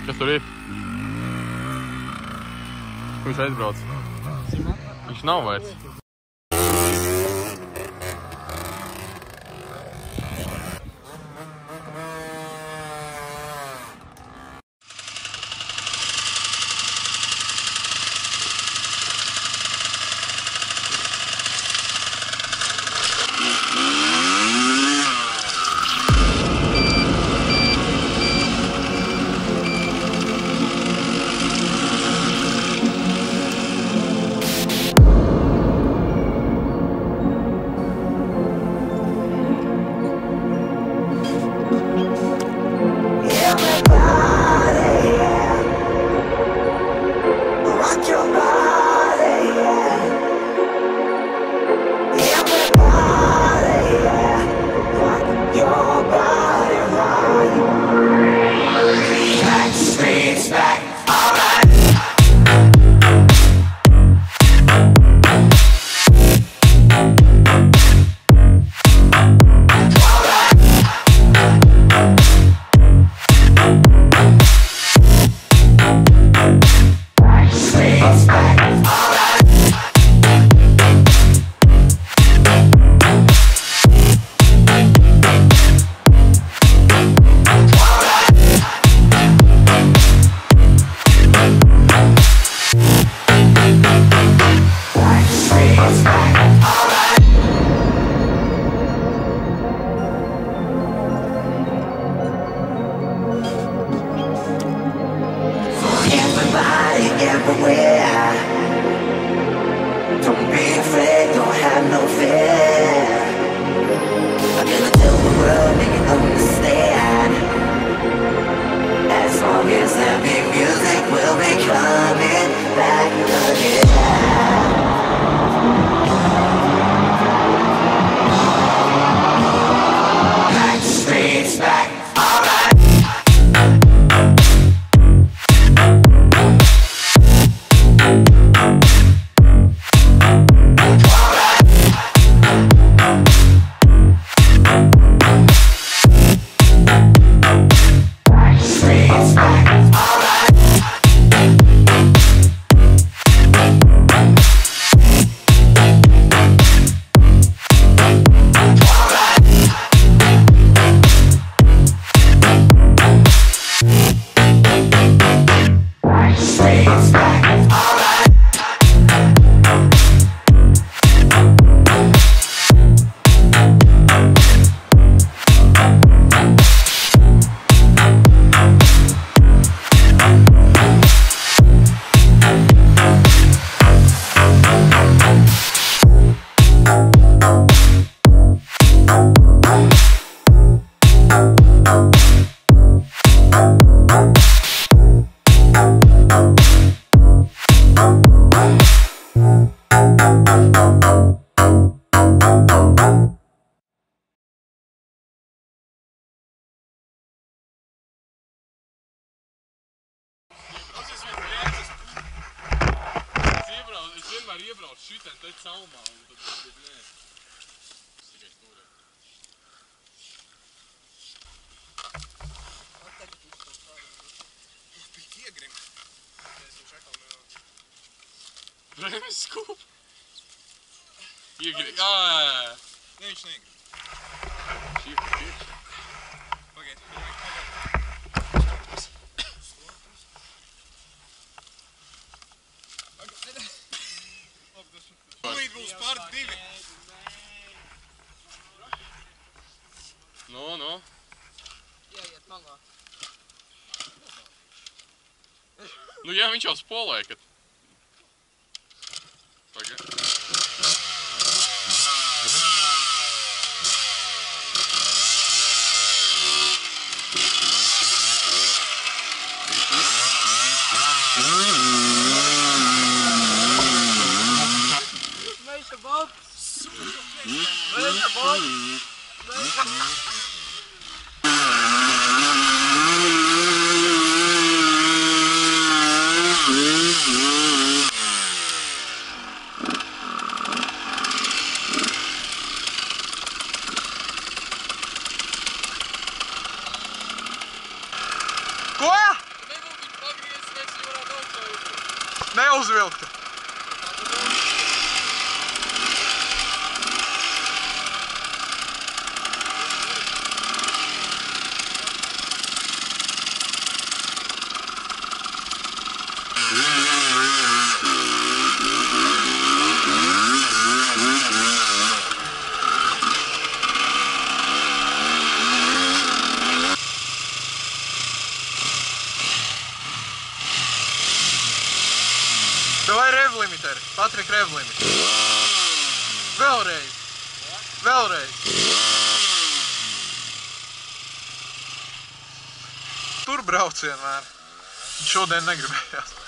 Kas tur ir? Kur viņš aizbrauc? Viņš nav vairs. Iebrauc šitien, tad caumā, un tad nē. Es tikai stūrē. Tik iegrim. Es viņš atkal nevar. Bremis skūp. Iegrim. Ā. Ne, viņš neigrim. Šīp. Pagaid. Tūlīt būs pār 2. Nu. Ieiet malā. Nu jā, viņš jau spolē, kad... Tagad. Meisje Bob! Meisje Bob! Ko? Neuzvilkta. Davai rev limiter, Patrik, rev limiter. Vēlreiz. Vēlreiz. Tur brauc vienmēr. Šodien negribējās.